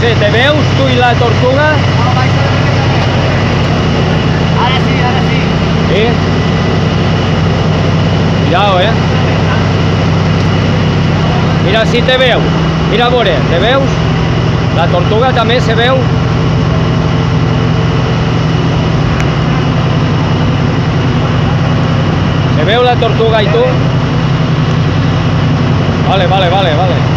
Vale, ¿te veus tú y la tortuga? Ahora sí. Sí. Cuidado, Mira si te veu. Mira, a veure, te veus? La tortuga també se veu. Se veu la tortuga i tu? Vale.